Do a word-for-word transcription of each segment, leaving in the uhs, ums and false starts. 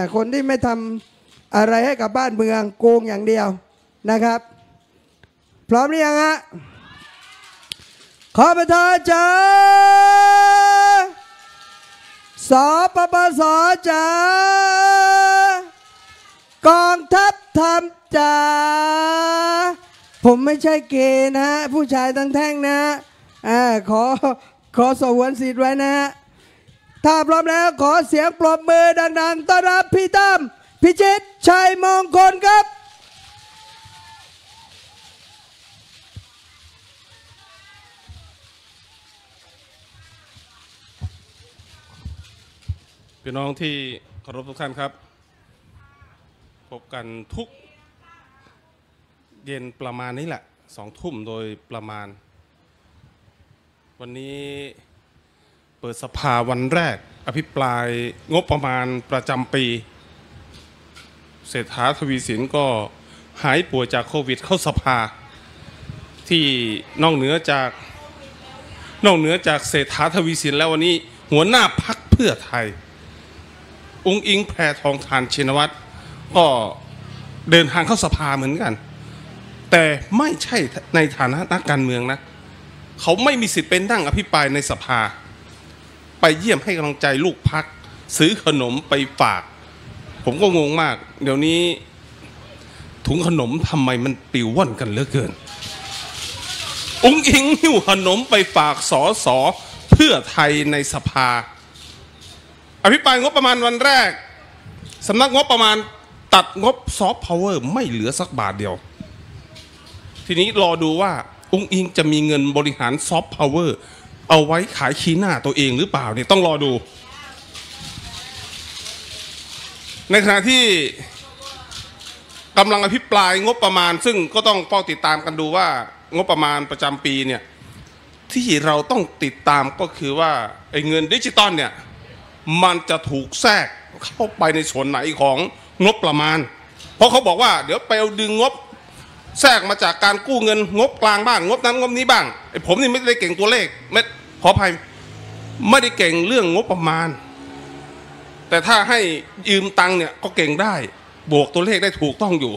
คนที่ไม่ทำอะไรให้กับบ้านเมืองโกงอย่างเดียวนะครับพร้อมหรือยังฮะขอประทานจ้าสปปสจ้ากองทัพทำจ้าผมไม่ใช่เกย์นะฮะผู้ชายทั้งแท่งนะอ่าขอขอสงวนสิทธิ์ไว้นะฮะถ้าพร้อมแล้วขอเสียงปรบมือดังๆต้อนรับพี่ตั้มพิชิตชัยมงคลครับพี่น้องที่เคารพทุกท่านครับพบกันทุกเย็นประมาณนี้แหละสองทุ่มโดยประมาณวันนี้เปิดสภาวันแรกอภิปรายงบประมาณประจำปีเศรษฐาทวีสินก็หายป่วยจากโควิดเข้าสภาที่นอกเหนือจากนอกเหนือจากเศรษฐาทวีสินแล้ววันนี้หัวหน้าพรรคเพื่อไทยองค์อิงแพทองธารชินวัตรก็เดินทางเข้าสภาเหมือนกันแต่ไม่ใช่ในฐานะนักการเมืองนะเขาไม่มีสิทธิ์เป็นนั่งอภิปรายในสภาไปเยี่ยมให้กำลังใจลูกพรรคซื้อขนมไปฝากผมก็งงมากเดี๋ยวนี้ถุงขนมทำไมมันปิวว่อนกันเหลือเกินองค์อิงหิ้วขนมไปฝากสสเพื่อไทยในสภาอภิปรายงบประมาณวันแรกสำนักงบประมาณตัดงบซอฟต์พาวเวอร์ไม่เหลือสักบาทเดียวทีนี้รอดูว่าองค์อิงจะมีเงินบริหารซอฟต์พาวเวอร์เอาไว้ขายขี้หน้าตัวเองหรือเปล่าเนี่ยต้องรอดูในขณะที่กำลังอภิปรายงบประมาณซึ่งก็ต้องเฝ้าติดตามกันดูว่างบประมาณประจำปีเนี่ยที่เราต้องติดตามก็คือว่าไอ้เงินดิจิตอลเนี่ยมันจะถูกแทรกเข้าไปในส่วนไหนของงบประมาณเพราะเขาบอกว่าเดี๋ยวไปเอาดึงงบแทรกมาจากการกู้เงินงบกลางบ้างงบนั้นงบนี้บ้างไอ้ผมนี่ไม่ได้เก่งตัวเลขไม่ขออภัยไม่ได้เก่งเรื่องงบประมาณแต่ถ้าให้ยืมตังค์เนี่ยก็เก่งได้บวกตัวเลขได้ถูกต้องอยู่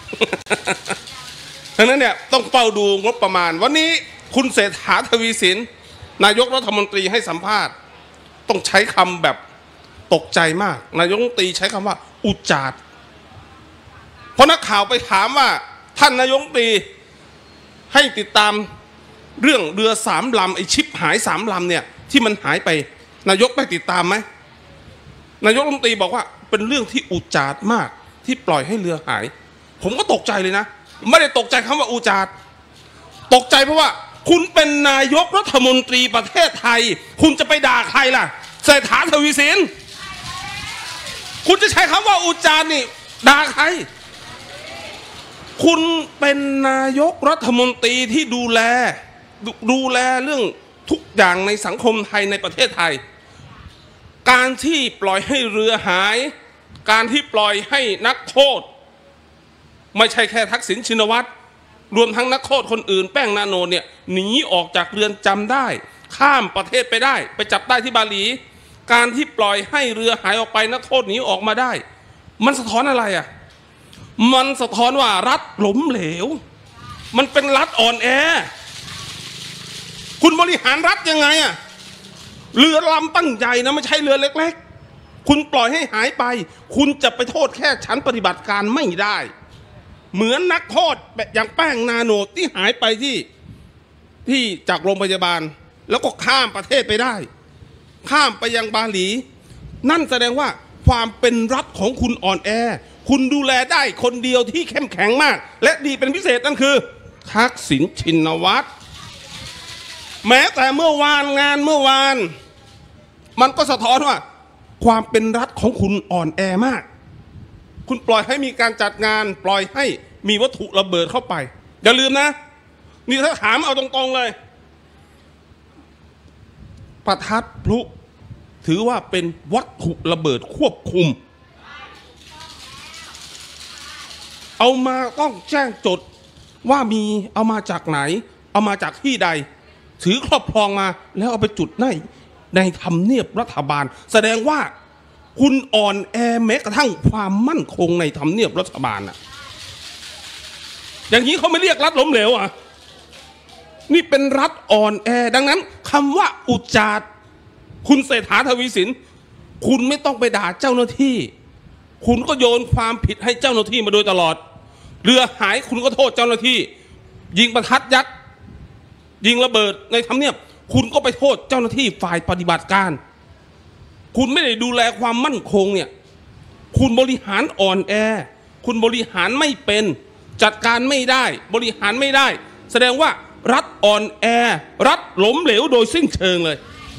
ดังนั้นเนี่ยต้องเฝ้าดูงบประมาณวันนี้คุณเศรษฐาทวีสินนายกรัฐมนตรีให้สัมภาษณ์ต้องใช้คำแบบตกใจมากนายกรัฐมนตรีใช้คำว่าอุจาดเพราะนักข่าวไปถามว่าท่านนายกรัฐมนตรีให้ติดตามเรื่องเรือสามลำไอชิปหายสามลำเนี่ยที่มันหายไปนายกได้ติดตามไหมนายกรัฐมนตรีบอกว่าเป็นเรื่องที่อุจาดมากที่ปล่อยให้เรือหายผมก็ตกใจเลยนะไม่ได้ตกใจคำว่าอุจาดตกใจเพราะว่าคุณเป็นนายกรัฐมนตรีประเทศไทยคุณจะไปด่าใครล่ะเศรษฐาทวีสินคุณจะใช้คำว่าอุจาดนี่ด่าใครคุณเป็นนายกรัฐมนตรีที่ดูแลดูแลเรื่องทุกอย่างในสังคมไทยในประเทศไทยการที่ปล่อยให้เรือหายการที่ปล่อยให้นักโทษไม่ใช่แค่ทักษิณชินวัตรรวมทั้งนักโทษคนอื่นแป้งนาโนเนี่ยหนีออกจากเรือนจำได้ข้ามประเทศไปได้ไปจับได้ที่บาหลีการที่ปล่อยให้เรือหายออกไปนักโทษหนีออกมาได้มันสะท้อนอะไรอ่ะมันสะท้อนว่ารัฐล้มเหลวมันเป็นรัฐอ่อนแอคุณบริหารรัฐยังไงอ่ะเรือลำตั้งใหญ่นะไม่ใช่เรือเล็กๆคุณปล่อยให้หายไปคุณจะไปโทษแค่ชั้นปฏิบัติการไม่ได้เหมือนนักโทษอย่างแป้งนาโนที่หายไปที่ที่จากโรงพยาบาลแล้วก็ข้ามประเทศไปได้ข้ามไปยังบาหลีนั่นแสดงว่าความเป็นรัฐของคุณอ่อนแอคุณดูแลได้คนเดียวที่เข้มแข็งมากและดีเป็นพิเศษนั่นคือทักษิณชินวัตรแม้แต่เมื่อวานงานเมื่อวานมันก็สะท้อนว่าความเป็นรัฐของคุณอ่อนแอมากคุณปล่อยให้มีการจัดงานปล่อยให้มีวัตถุระเบิดเข้าไปอย่าลืมนะนี่ถ้าถามเอาตรงๆเลยประทัดพลุถือว่าเป็นวัตถุระเบิดควบคุมเอามาต้องแจ้งจดว่ามีเอามาจากไหนเอามาจากที่ใดถือครอบครองมาแล้วเอาไปจุดในในทำเนียบรัฐบาลแสดงว่าคุณอ่อนแอแม้กระทั่งความมั่นคงในทำเนียบรัฐบาลอะอย่างนี้เขาไม่เรียกรัฐล้มเหลวอ่ะนี่เป็นรัฐอ่อนแอดังนั้นคำว่าอุจจาระคุณเศรษฐาทวีสินคุณไม่ต้องไปด่าเจ้าหน้าที่คุณก็โยนความผิดให้เจ้าหน้าที่มาโดยตลอดเรือหายคุณก็โทษเจ้าหน้าที่ยิงประทัดยัดยิงระเบิดในทำเนียบคุณก็ไปโทษเจ้าหน้าที่ฝ่ายปฏิบัติการคุณไม่ได้ดูแลความมั่นคงเนี่ยคุณบริหารอ่อนแอคุณบริหารไม่เป็นจัดการไม่ได้บริหารไม่ได้แสดงว่ารัฐอ่อนแอรัฐล้มเหลวโดยสิ้นเชิงเลย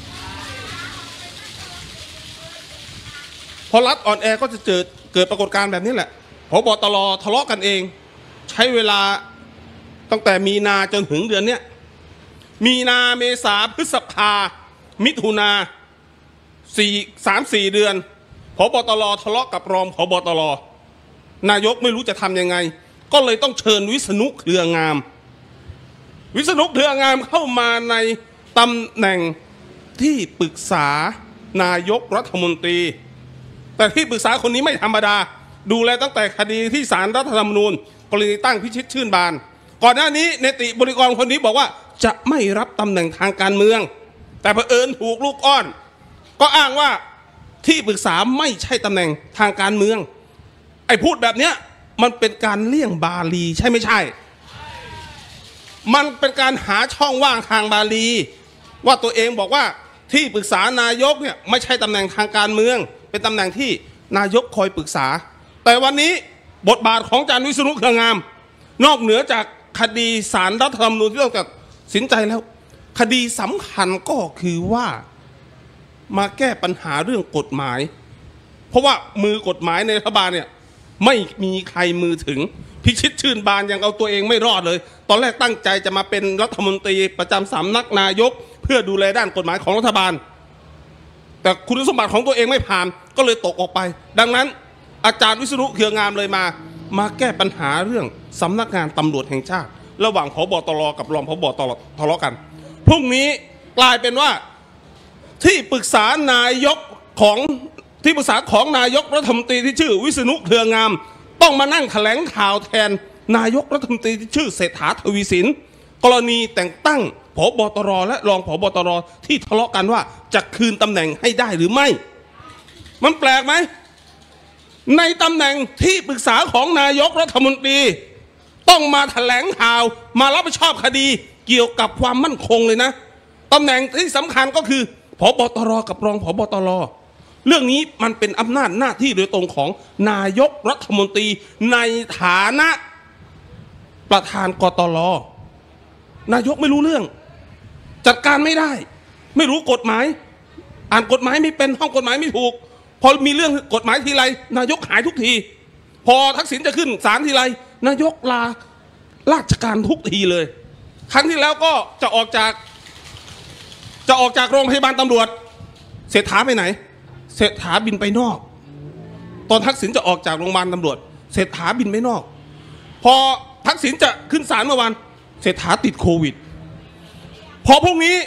พอรัฐอ่อนแอก็จะเกิดเกิดปรากฏการณ์แบบนี้แหละผบ.ตร.ทะเลาะกันเองใช้เวลาตั้งแต่มีนาจนถึงเดือนเนี้ยมีนาเมษาพฤษภามิถุนาสี่สามสี่เดือนผบ.ตร.ทะเลาะกับรองผบ.ตร.นายกไม่รู้จะทำยังไงก็เลยต้องเชิญวิษณุเครืองามวิษณุเครืองามเข้ามาในตำแหน่งที่ปรึกษานายกรัฐมนตรีแต่ที่ปรึกษาคนนี้ไม่ธรรมดาดูแลตั้งแต่คดีที่ศาลรัฐธรรมนูญกรณีตั้งพิชิตชื่นบานก่อนหน้านี้เนติบริกรคนนี้บอกว่าจะไม่รับตำแหน่งทางการเมืองแต่เผอิญถูกลูกอ้อนก็อ้างว่าที่ปรึกษาไม่ใช่ตำแหน่งทางการเมืองไอ้พูดแบบเนี้ยมันเป็นการเลี่ยงบาลีใช่ไม่ใช่มันเป็นการหาช่องว่างทางบาลีว่าตัวเองบอกว่าที่ปรึกษานายกเนี่ยไม่ใช่ตำแหน่งทางการเมืองเป็นตำแหน่งที่นายกคอยปรึกษาแต่วันนี้บทบาทของอาจารย์วิษณุเครืองามนอกเหนือจากคดีศาลรัฐธรรมนูญที่ต้องตัดสินใจแล้วคดีสำคัญก็คือว่ามาแก้ปัญหาเรื่องกฎหมายเพราะว่ามือกฎหมายในรัฐบาลเนี่ยไม่มีใครมือถึงพิชิตชื่นบานยังเอาตัวเองไม่รอดเลยตอนแรกตั้งใจจะมาเป็นรัฐมนตรีประจำสำนักนายกเพื่อดูแลด้านกฎหมายของรัฐบาลแต่คุณสมบัติของตัวเองไม่ผ่านก็เลยตกออกไปดังนั้นอาจารย์วิษณุเครืองามเลยมามาแก้ปัญหาเรื่องสำนักงานตำรวจแห่งชาติระหว่างผบ.ตร.กับรองผบ.ตร.ทะเลาะกันพรุ่งนี้กลายเป็นว่าที่ปรึกษานายกของที่ปรึกษาของนายกรัฐมนตรีที่ชื่อวิษณุเครืองามต้องมานั่งแถลงข่าวแทนนายกรัฐมนตรีที่ชื่อเศรษฐาทวีสินกรณีแต่งตั้งผบ.ตร.และรองผบ.ตร.ที่ทะเลาะกันว่าจะคืนตำแหน่งให้ได้หรือไม่มันแปลกไหมในตำแหน่งที่ปรึกษาของนายกรัฐมนตรีต้องมาแถลงข่าวมารับผิดชอบคดีเกี่ยวกับความมั่นคงเลยนะตำแหน่งที่สำคัญก็คือผบ.ตร.กับรองผบ.ตร.เรื่องนี้มันเป็นอำนาจหน้าที่โดยตรงของนายกรัฐมนตรีในฐานะประธานกตร.นายกไม่รู้เรื่องจัดการไม่ได้ไม่รู้กฎหมายอ่านกฎหมายไม่เป็นท่องกฎหมายไม่ถูกพอมีเรื่องกฎหมายทีไรนายกหายทุกทีพอทักษิณจะขึ้นศาลทีไรนายกลาราชการทุกทีเลยครั้งที่แล้วก็จะออกจากจะออกจากโรงพยาบาลตำรวจเศรษฐาไปไหนเศรษฐาบินไปนอกตอนทักษิณจะออกจากโรงพยาบาลตำรวจเศรษฐาบินไปนอกพอทักษิณจะขึ้นศาลเมื่อวานเศรษฐาติดโควิดพอพรุ่งนี้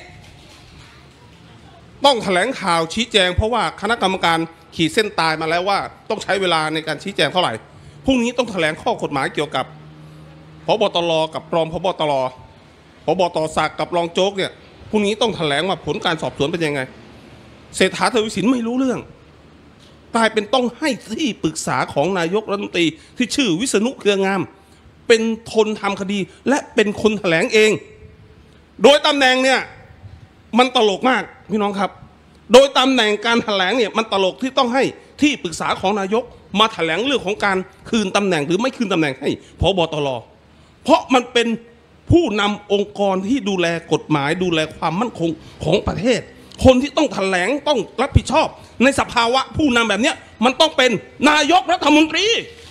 ต้องแถลงข่าวชี้แจงเพราะว่าคณะกรรมการขีดเส้นตายมาแล้วว่าต้องใช้เวลาในการชี้แจงเท่าไหร่พรุ่งนี้ต้องแถลงข้อกฎหมายเกี่ยวกับผบ.ตร.กับรองผบ.ตร.ผบ.ต่อศักดิ์กับรองโจ๊กเนี่ยพรุ่งนี้ต้องแถลงว่าผลการสอบสวนเป็นยังไงเศรษฐาทวีสินไม่รู้เรื่องกลายเป็นต้องให้ที่ปรึกษาของนายกรัฐมนตรีที่ชื่อวิษณุเครืองามเป็นคนทำคดีและเป็นคนแถลงเองโดยตำแหน่งเนี่ยมันตลกมากพี่น้องครับโดยตำแหน่งการแถลงเนี่ยมันตลกที่ต้องให้ที่ปรึกษาของนายกมาแถลงเรื่องของการคืนตำแหน่งหรือไม่คืนตำแหน่งให้ผบ.ตร.เพราะมันเป็นผู้นำองค์กรที่ดูแลกฎหมายดูแลความมั่นคงของประเทศคนที่ต้องแถลงต้องรับผิดชอบในสภาวะผู้นำแบบนี้มันต้องเป็นนายกรัฐมนตรี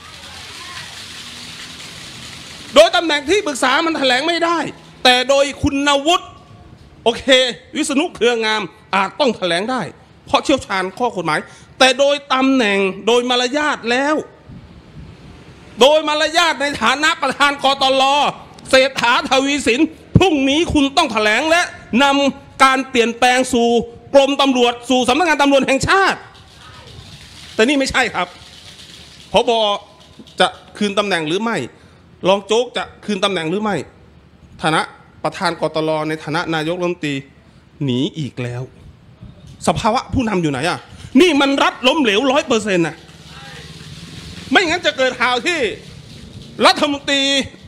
โดยตำแหน่งที่ปรึกษามันแถลงไม่ได้แต่โดยคุณวุฒิโอเควิษณุเครืองามอาจต้องแถลงได้เพราะเชี่ยวชาญข้อกฎหมายแต่โดยตำแหน่งโดยมารยาทแล้วโดยมารยาทในฐานะประธานกตร.เศรษฐาทวีสินพรุ่งนี้คุณต้องแถลงและนำการเปลี่ยนแปลงสู่กรมตำรวจสู่สำนักงานตำรวจแห่งชาติแต่นี่ไม่ใช่ครับผบ.จะคืนตำแหน่งหรือไม่รองโจ๊กจะคืนตำแหน่งหรือไม่ฐานะประธานกตล.ในฐานะนายกรัฐมนตรีหนีอีกแล้วสภาวะผู้นำอยู่ไหนอ่ะนี่มันรัฐล้มเหลวร้อยเปอร์เซ็นต์นะไม่งั้นจะเกิดข่าวที่รัฐมนตรี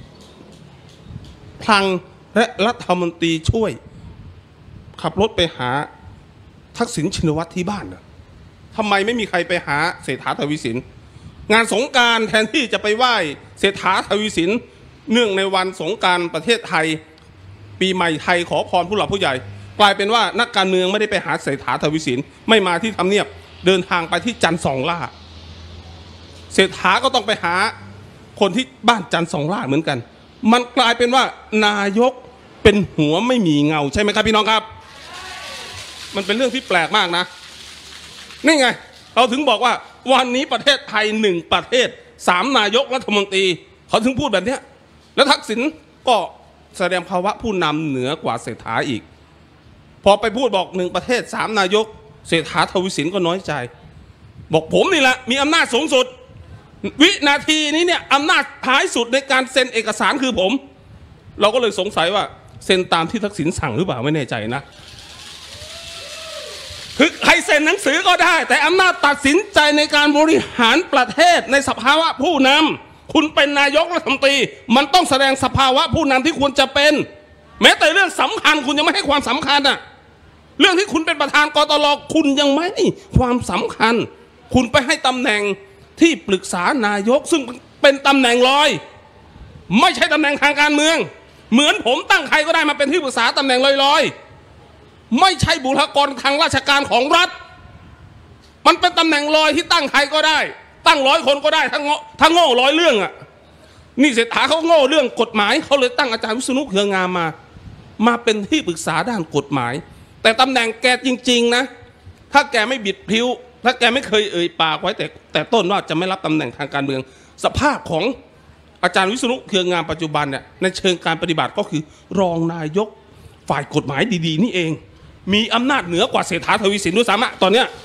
พลังและรัฐมนตรีช่วยขับรถไปหาทักษิณชินวัตรที่บ้านน่ะทำไมไม่มีใครไปหาเศรษฐาทวีสินงานสงกรานต์แทนที่จะไปไหว้เศรษฐาทวีสินเนื่องในวันสงกรานต์ประเทศไทยปีใหม่ไทยขอพรผู้หลักผู้ใหญ่กลายเป็นว่านักการเมืองไม่ได้ไปหาเศรษฐาทวีสินไม่มาที่ทำเนียบเดินทางไปที่จันทร์สองล่าเศรษฐาก็ต้องไปหาคนที่บ้านจันทร์สองล่าเหมือนกันมันกลายเป็นว่านายกเป็นหัวไม่มีเงาใช่ไหมครับพี่น้องครับมันเป็นเรื่องที่แปลกมากนะนี่ไงเราถึงบอกว่าวันนี้ประเทศไทยหนึ่งประเทศสามนายกรัฐมนตรีเขาถึงพูดแบบนี้แล้วทักษิณก็แสดงภาวะผู้นำเหนือกว่าเศรษฐาอีกพอไปพูดบอกหนึ่งประเทศสามนายกเศรษฐาทวีสินก็น้อยใจบอกผมนี่แหละมีอำนาจสูงสุดวินาทีนี้เนี่ยอำนาจท้ายสุดในการเซ็นเอกสารคือผมเราก็เลยสงสัยว่าเซ็นตามที่ทักษิณสั่งหรือเปล่าไม่แน่ใจนะคือใครเซ็นหนังสือก็ได้แต่อำนาจตัดสินใจในการบริหารประเทศในสภาวะผู้นำคุณเป็นนายกรัฐมนตรีมันต้องแสดงสภาวะผู้นำที่ควรจะเป็นแม้แต่เรื่องสำคัญคุณยังไม่ให้ความสำคัญอ่ะเรื่องที่คุณเป็นประธานกตล.คุณยังไม่ให้ความสำคัญคุณไปให้ตำแหน่งที่ปรึกษานายกซึ่งเป็นตำแหน่งลอยไม่ใช่ตำแหน่งทางการเมืองเหมือนผมตั้งใครก็ได้มาเป็นที่ปรึกษาตำแหน่งลอยๆไม่ใช่บุคลากรทางราชการของรัฐมันเป็นตำแหน่งลอยที่ตั้งใครก็ได้ตั้งร้อยคนก็ได้ทั้งโง่ทั้งโง่ร้อยเรื่องอ่ะนี่เศรษฐาเขาโง่เรื่องกฎหมายเขาเลยตั้งอาจารย์วิษณุเครืองามมามาเป็นที่ปรึกษาด้านกฎหมายแต่ตำแหน่งแกจริงๆนะถ้าแกไม่บิดพลิ้วถ้าแกไม่เคยเอ่ยปากไว้แต่แต่ต้นว่าจะไม่รับตำแหน่งทางการเมืองสภาพของอาจารย์วิษณุเครืองามปัจจุบันเนี่ยในเชิงการปฏิบัติก็คือรองนายกฝ่ายกฎหมายดีๆนี่เองมีอำนาจเหนือกว่าเศรษฐาทวีสินด้วยซ้ำตอนเนี้ย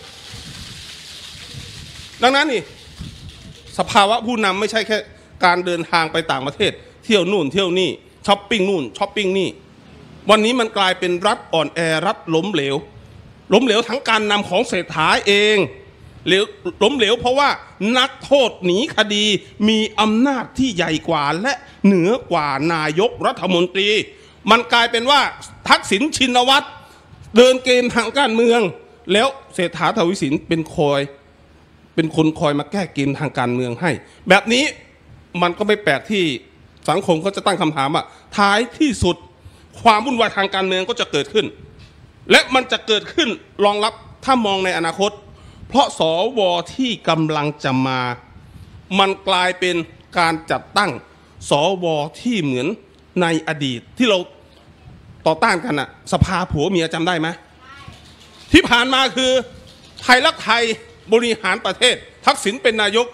ดังนั้นนี่สภาวะผู้นำไม่ใช่แค่การเดินทางไปต่างประเทศเที่ยวนู่นเที่ยวนี่ช้อปปิ้งนู่นช้อปปิ้งนี่วันนี้มันกลายเป็นรัฐอ่อนแอรัฐล้มเหลวล้มเหลวทั้งการนำของเศรษฐาเองหรือล้มเหลวเพราะว่านักโทษหนีคดีมีอำนาจที่ใหญ่กว่าและเหนือกว่านายกรัฐมนตรีมันกลายเป็นว่าทักษิณชินวัตรเดินเกมทางการเมืองแล้วเศรษฐาทวีสินเป็นคอยเป็นคนคอยมาแก้เกมทางการเมืองให้แบบนี้มันก็ไม่แปลกที่สังคมก็จะตั้งคำถามว่าท้ายที่สุดความวุ่นวายทางการเมืองก็จะเกิดขึ้นและมันจะเกิดขึ้นรองรับถ้ามองในอนาคตเพราะสวที่กำลังจะมามันกลายเป็นการจัดตั้งสวที่เหมือนในอดีตที่เราต่อต้านกันอะสภาผัวเมียจำได้ไหมที่ผ่านมาคือไทยรักไทยบริหารประเทศทักษิณเป็นนายก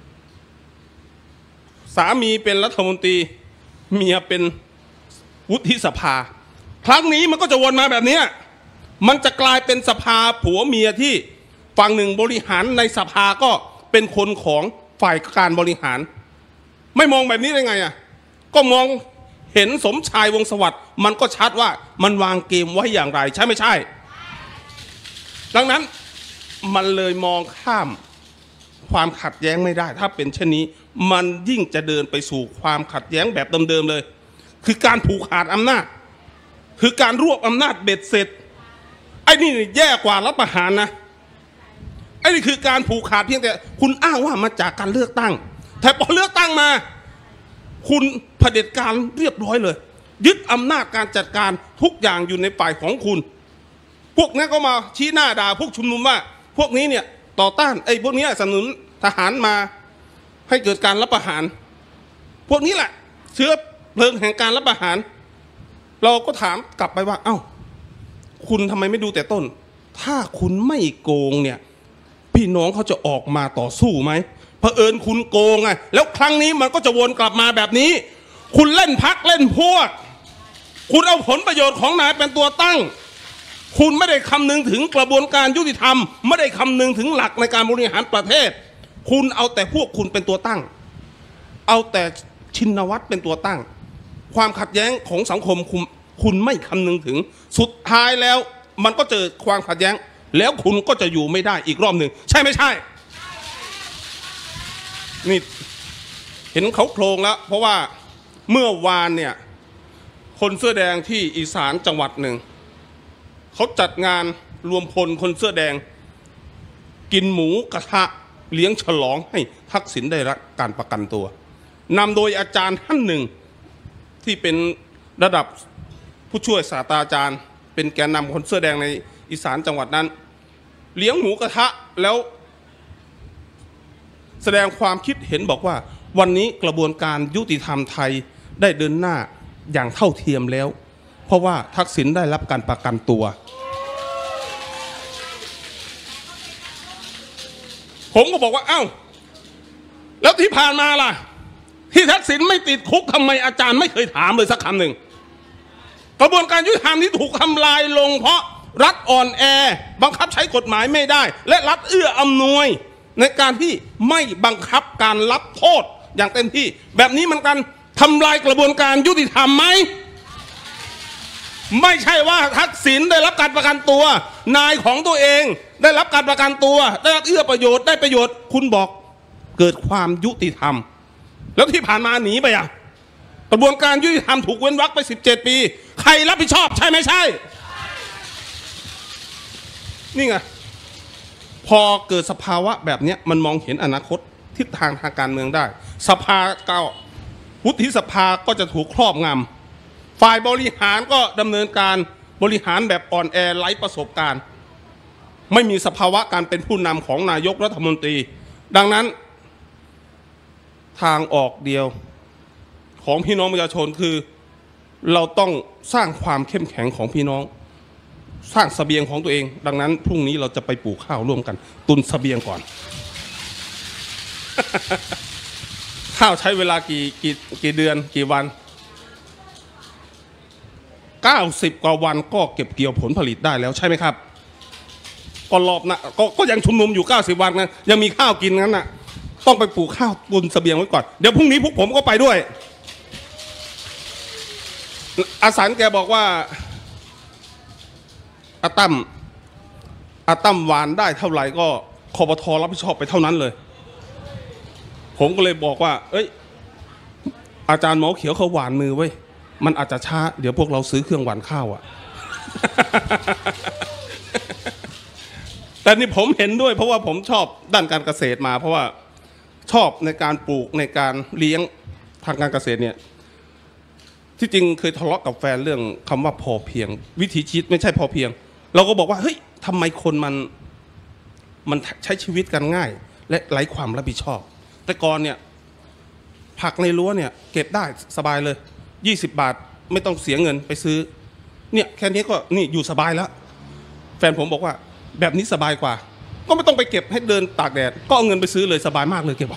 สามีเป็นรัฐมนตรีเมียเป็นวุฒิสภาครั้งนี้มันก็จะวนมาแบบนี้มันจะกลายเป็นสภาผัวเมียที่ฝั่งหนึ่งบริหารในสภาก็เป็นคนของฝ่ายการบริหารไม่มองแบบนี้ได้ไงอ่ะก็มองเห็นสมชายวงศ์สวัสดิ์มันก็ชัดว่ามันวางเกมไว้อย่างไรใช่ไม่ใช่ดังนั้นมันเลยมองข้ามความขัดแย้งไม่ได้ถ้าเป็นเช่นนี้มันยิ่งจะเดินไปสู่ความขัดแย้งแบบเดิมๆเลยคือการผูกขาดอำนาจคือการรวบอำนาจเบ็ดเสร็จไอ้นี่แย่กว่ารัฐประหารนะไอ้นี่คือการผูกขาดเพียงแต่คุณอ้างว่ามาจากการเลือกตั้งแต่พอเลือกตั้งมาคุณเผด็จการเรียบร้อยเลยยึดอำนาจการจัดการทุกอย่างอยู่ในฝ่ายของคุณพวกนี้ก็มาชี้หน้าด่าพวกชุมนุมว่าพวกนี้เนี่ยต่อต้านไอ้พวกนี้สนับสนุนทหารมาให้เกิดการรัฐประหารพวกนี้แหละเชื้อเพลิงแห่งการรัฐประหารเราก็ถามกลับไปว่าเอ้าคุณทำไมไม่ดูแต่ต้นถ้าคุณไม่โกงเนี่ยพี่น้องเขาจะออกมาต่อสู้ไหมเผอิญคุณโกงไงแล้วครั้งนี้มันก็จะวนกลับมาแบบนี้คุณเล่นพักเล่นพวกคุณเอาผลประโยชน์ของนายเป็นตัวตั้งคุณไม่ได้คำนึงถึงกระบวนการยุติธรรมไม่ได้คำนึงถึงหลักในการบริหารประเทศคุณเอาแต่พวกคุณเป็นตัวตั้งเอาแต่ชินวัตรเป็นตัวตั้งความขัดแย้งของสังคมคุณคุณไม่คำนึงถึงสุดท้ายแล้วมันก็เจอความขัดแย้งแล้วคุณก็จะอยู่ไม่ได้อีกรอบหนึ่งใช่ไม่ใช่นี่เห็นเขาโครงแล้วเพราะว่าเมื่อวานเนี่ยคนเสื้อแดงที่อีสานจังหวัดหนึ่งเขาจัดงานรวมพลคนเสื้อแดงกินหมูกระทะเลี้ยงฉลองให้ทักษิณได้รับการประกันตัวนำโดยอาจารย์ท่านหนึ่งที่เป็นระดับผู้ช่วยศาสตราจารย์เป็นแกนนำคนเสื้อแดงในอีสานจังหวัดนั้นเลี้ยงหมูกระทะแล้วแสดงความคิดเห็นบอกว่าวันนี้กระบวนการยุติธรรมไทยได้เดินหน้าอย่างเท่าเทียมแล้วเพราะว่าทักษิณได้รับการประกันตัวผมก็บอกว่าเอ้าแล้วที่ผ่านมาล่ะที่ทักษิณไม่ติดคุกทำไมอาจารย์ไม่เคยถามเลยสักคำหนึ่งกระบวนการยุติธรรมที่ถูกทำลายลงเพราะรัฐอ่อนแอบังคับใช้กฎหมายไม่ได้และรัฐเอื้ออำนวยในการที่ไม่บังคับการรับโทษอย่างเต็มที่แบบนี้มันการทำลายกระบวนการยุติธรรมไหมไม่ใช่ว่าทักษิณได้รับการประกันตัวนายของตัวเองได้รับการประกันตัวได้รับเอื้อประโยชน์ได้ประโยชน์คุณบอกเกิดความยุติธรรมแล้วที่ผ่านมาหนีไปอ่ะกระบวนการยุติธรรมถูกเว้นวรรคไปสิบเจ็ดปีใครรับผิดชอบใช่ไม่ใช่นี่ไงพอเกิดสภาวะแบบนี้มันมองเห็นอนาคตทิศทางทางการเมืองได้สภาเก่าวุฒิสภาก็จะถูกครอบงำฝ่ายบริหารก็ดำเนินการบริหารแบบอ่อนแอไร้ประสบการณ์ไม่มีสภาวะการเป็นผู้นำของนายกรัฐมนตรีดังนั้นทางออกเดียวของพี่น้องประชาชนคือเราต้องสร้างความเข้มแข็งของพี่น้องสร้างเสบียงของตัวเองดังนั้นพรุ่งนี้เราจะไปปลูกข้าวร่วมกันตุนเสบียงก่อน ข้าวใช้เวลากี่กี่กี่เดือนกี่วันเก้าสิบกว่าวันก็เก็บเกี่ยวผลผลิตได้แล้วใช่ไหมครับก็รอบนะก็ก็ยังชุมนุมอยู่เก้าสิบวันนะยังมีข้าวกินงั้นน่ะต้องไปปลูกข้าวตุนเสบียงไว้ก่อนเดี๋ยวพรุ่งนี้พวกผมก็ไปด้วยอาสารแกบอกว่าอาตั้มอาตั้มหวานได้เท่าไหร่ก็คปทรับผิดชอบไปเท่านั้นเลยผมก็เลยบอกว่าเอ้ยอาจารย์หมอเขียวเขาหวานมือไว้มันอาจจะช้าเดี๋ยวพวกเราซื้อเครื่องหวานข้าวอ่ะ แต่นี่ผมเห็นด้วยเพราะว่าผมชอบด้านการเกษตรมาเพราะว่าชอบในการปลูกในการเลี้ยงทางการเกษตรเนี่ยที่จริงเคยทะเลาะกับแฟนเรื่องคำว่าพอเพียงวิถีชีวิตไม่ใช่พอเพียงเราก็บอกว่าเฮ้ยทำไมคนมันมันใช้ชีวิตกันง่ายและไร้ความรับผิดชอบแต่ก่อนเนี่ยผักในรั้วเนี่ยเก็บได้สบายเลยยี่สิบบาทไม่ต้องเสียเงินไปซื้อเนี่ยแค่นี้ก็นี่อยู่สบายแล้วแฟนผมบอกว่าแบบนี้สบายกว่าก็ไม่ต้องไปเก็บให้เดินตากแดดก็เอาเงินไปซื้อเลยสบายมากเลยแกบอก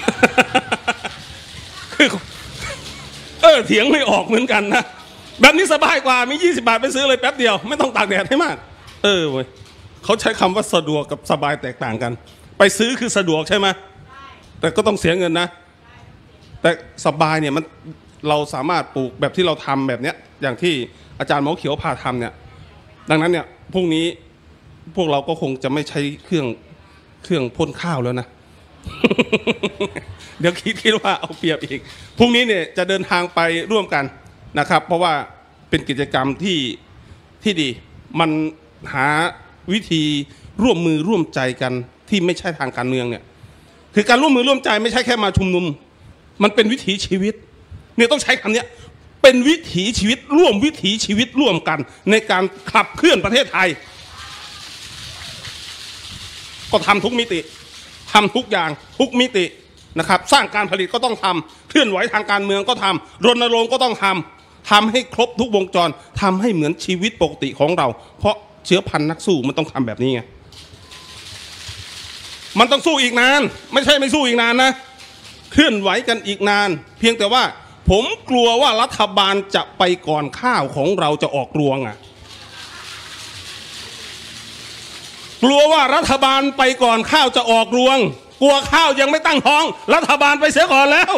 คือเออเถียงไม่ออกเหมือนกันนะแบบนี้สบายกว่ามียี่สิบบาทไปซื้อเลยแป๊บเดียวไม่ต้องตากแดดให้มากเออเว้ยเขาใช้คำว่าสะดวกกับสบายแตกต่างกันไปซื้อคือสะดวกใช่ไหมแต่ก็ต้องเสียเงินนะแต่สบายเนี่ยมันเราสามารถปลูกแบบที่เราทำแบบเนี้ยอย่างที่อาจารย์หมอเขียวพาทำเนี่ยดังนั้นเนี่ยพรุ่งนี้พวกเราก็คงจะไม่ใช้เครื่องเครื่องพ่นข้าวแล้วนะ เดี๋ยวคิดคิดว่าเอาเปรียบอีกพรุ่งนี้เนี่ยจะเดินทางไปร่วมกันนะครับเพราะว่าเป็นกิจกรรมที่ที่ดีมันหาวิธีร่วมมือร่วมใจกันที่ไม่ใช่ทางการเมืองเนี่ยคือการร่วมมือร่วมใจไม่ใช่แค่มาชุมนุมมันเป็นวิถีชีวิตเนี่ยต้องใช้คำนี้เป็นวิถีชีวิตร่วมวิถีชีวิตร่วมกันในการขับเคลื่อนประเทศไทยก็ทำทุกมิติทำทุกอย่างทุกมิตินะครับสร้างการผลิตก็ต้องทำเคลื่อนไหวทางการเมืองก็ทำรณรงค์ก็ต้องทำทำให้ครบทุกวงจรทำให้เหมือนชีวิตปกติของเราเพราะเชื้อพันธุ์นักสู้มันต้องทำแบบนี้ไงมันต้องสู้อีกนานไม่ใช่ไม่สู้อีกนานนะเคลื่อนไหวกันอีกนานเพียงแต่ว่าผมกลัวว่ารัฐบาลจะไปก่อนข้าวของเราจะออกรวงอ่ะกลัวว่ารัฐบาลไปก่อนข้าวจะออกรวงกลัวข้าวยังไม่ตั้งท้องรัฐบาลไปเสียก่อนแล้ว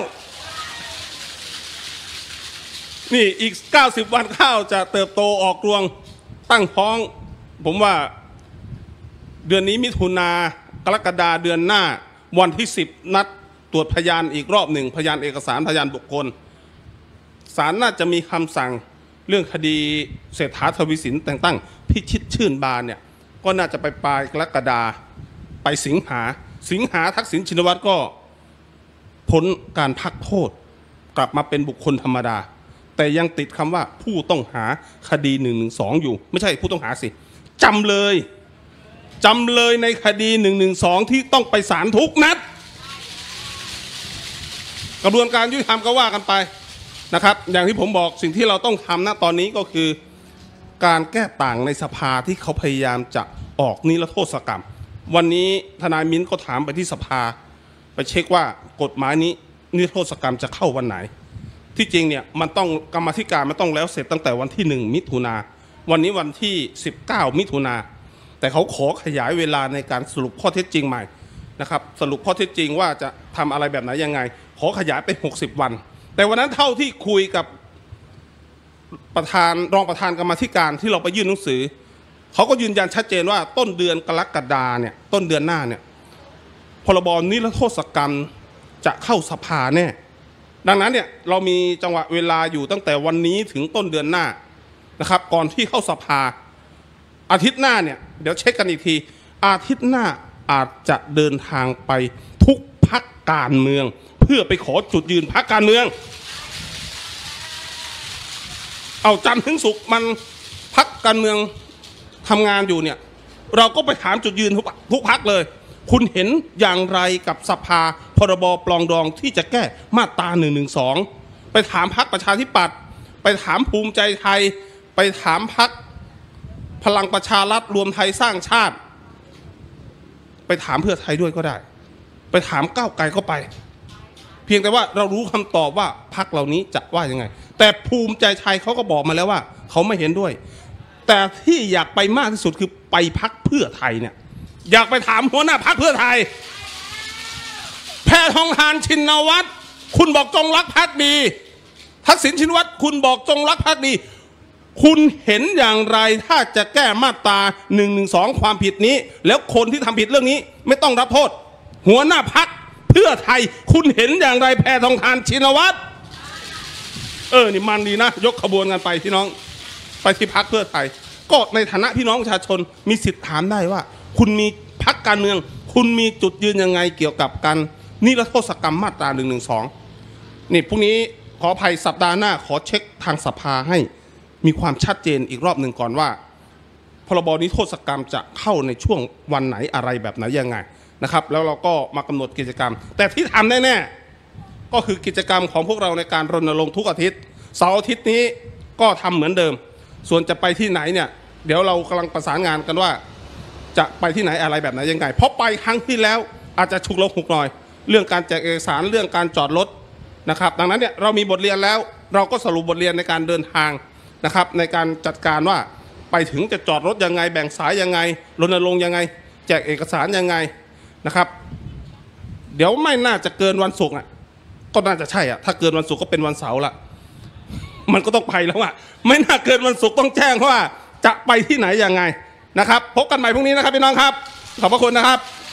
นี่อีกเก้าสิบวันข้าวจะเติบโตออกรวงตั้งท้องผมว่าเดือนนี้มิถุนากรกฎาเดือนหน้าวันที่สิบนัดตรวจพยานอีกรอบหนึ่งพยานเอกสารพยานบุคคลศาลน่าจะมีคำสั่งเรื่องคดีเศรษฐาทวีสินแต่งตั้งพิชิตชื่นบานเนี่ยก็น่าจะไปปลายกรกฎาไปสิงหาสิงหาทักษิณชินวัตรก็พ้นการพักโทษกลับมาเป็นบุคคลธรรมดาแต่ยังติดคำว่าผู้ต้องหาคดีหนึ่งหนึ่งสองอยู่ไม่ใช่ผู้ต้องหาสิจำเลยจำเลยในคดีหนึ่งหนึ่งสองที่ต้องไปศาลทุกนัดกระบวนการยุติธรรมก็ว่ากันไปนะครับอย่างที่ผมบอกสิ่งที่เราต้องทำณตอนนี้ก็คือการแก้ต่างในสภาที่เขาพยายามจะออกนิรโทษกรรมวันนี้ทนายมิ้นก็ถามไปที่สภาไปเช็คว่ากฎหมายนี้นิรโทษกรรมจะเข้าวันไหนที่จริงเนี่ยมันต้องกรรมธิการมันต้องแล้วเสร็จตั้งแต่วันที่หนึ่งมิถุนาวันนี้วันที่สิบเก้ามิถุนาแต่เขาขอขยายเวลาในการสรุปข้อเท็จจริงใหม่นะครับสรุปข้อเท็จจริงว่าจะทำอะไรแบบไหนยังไงขอขยายไปหกสิบวันแต่วันนั้นเท่าที่คุยกับประธานรองประธานกรรมธิการที่เราไปยื่นหนังสือเขาก็ยืนยันชัดเจนว่าต้นเดือนกรกฎาเนี่ยต้นเดือนหน้าเนี่ยพรบนิรโทษกรรมจะเข้าสภาแน่ดังนั้นเนี่ยเรามีจังหวะเวลาอยู่ตั้งแต่วันนี้ถึงต้นเดือนหน้านะครับก่อนที่เข้าสภาอาทิตย์หน้าเนี่ยเดี๋ยวเช็คกันอีกทีอาทิตย์หน้าอาจจะเดินทางไปทุกพรรคการเมืองเพื่อไปขอจุดยืนพรรคการเมืองเอาจันทร์ถึงศุกร์มันพรรคการเมืองทำงานอยู่เนี่ยเราก็ไปถามจุดยืนทุกทุกพรรคเลยคุณเห็นอย่างไรกับสภาพรบปรองดองที่จะแก้มาตราหนึ่งหนึ่งสองไปถามพรรคประชาธิปัตย์ไปถามภูมิใจไทยไปถามพรรคพลังประชารัฐรวมไทยสร้างชาติไปถามเพื่อไทยด้วยก็ได้ไปถามก้าวไกลก็ไปเพียงแต่ว่าเรารู้คำตอบว่าพรรคเหล่านี้จะว่ายังไงแต่ภูมิใจไทยเขาก็บอกมาแล้วว่าเขาไม่เห็นด้วยแต่ที่อยากไปมากที่สุดคือไปพรรคเพื่อไทยเนี่ยอยากไปถามหัวหน้าพรรคเพื่อไทยแพทองธารชินวัตรคุณบอกจงรักภักดีทักษิณชินวัตรคุณบอกจงรักภักดีคุณเห็นอย่างไรถ้าจะแก้มาตราหนึ่งหนึ่งสองความผิดนี้แล้วคนที่ทำผิดเรื่องนี้ไม่ต้องรับโทษหัวหน้าพรรคเพื่อไทยคุณเห็นอย่างไรแพทองธารชินวัตรเออนี่มันดีนะยกขบวนกันไปพี่น้องไปที่พรรคเพื่อไทยก็ในฐานะพี่น้องประชาชนมีสิทธิ์ถามได้ว่าคุณมีพรรคการเมืองคุณมีจุดยืนยังไงเกี่ยวกับการนิรโทษกรรมมาตราหนึ่งหนึ่งสองนี่พรุ่งนี้ขออภัยสัปดาห์หน้าขอเช็คทางสภาให้มีความชัดเจนอีกรอบหนึ่งก่อนว่าพรบนิรโทษกรรมจะเข้าในช่วงวันไหนอะไรแบบไหนยังไงนะครับแล้วเราก็มากำหนดกิจกรรมแต่ที่ทำแน่ๆก็คือกิจกรรมของพวกเราในการรณรงค์ทุกอาทิตย์เสาร์อาทิตย์นี้ก็ทำเหมือนเดิมส่วนจะไปที่ไหนเนี่ยเดี๋ยวเรากำลังประสานงานกันว่าจะไปที่ไหนอะไรแบบไหนยังไงเพราะไปครั้งที่แล้วอาจจะฉุกละหุกหน่อยเรื่องการแจกเอกสารเรื่องการจอดรถนะครับดังนั้นเนี่ยเรามีบทเรียนแล้วเราก็สรุปบทเรียนในการเดินทางนะครับในการจัดการว่าไปถึงจะจอดรถยังไงแบ่งสายยังไงรณรงค์ยังไงแจกเอกสารยังไงนะครับเดี๋ยวไม่น่าจะเกินวันศุกร์อ่ะก็น่าจะใช่อ่ะถ้าเกินวันศุกร์ก็เป็นวันเสาร์ละมันก็ต้องไปแล้วอ่ะไม่น่าเกินวันศุกร์ต้องแจ้งว่าจะไปที่ไหนยังไงนะครับพบกันใหม่พรุ่งนี้นะครับพี่น้องครับขอบพระคุณนะครับ